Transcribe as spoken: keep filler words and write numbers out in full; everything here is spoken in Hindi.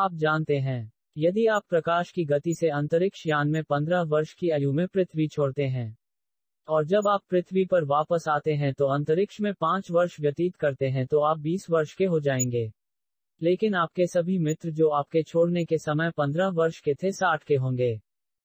आप जानते हैं, यदि आप प्रकाश की गति से अंतरिक्ष यान में पंद्रह वर्ष की आयु में पृथ्वी छोड़ते हैं, और जब आप पृथ्वी पर वापस आते हैं तो अंतरिक्ष में पाँच वर्ष व्यतीत करते हैं, तो आप बीस वर्ष के हो जाएंगे। लेकिन आपके सभी मित्र जो आपके छोड़ने के समय पंद्रह वर्ष के थे, साठ के होंगे।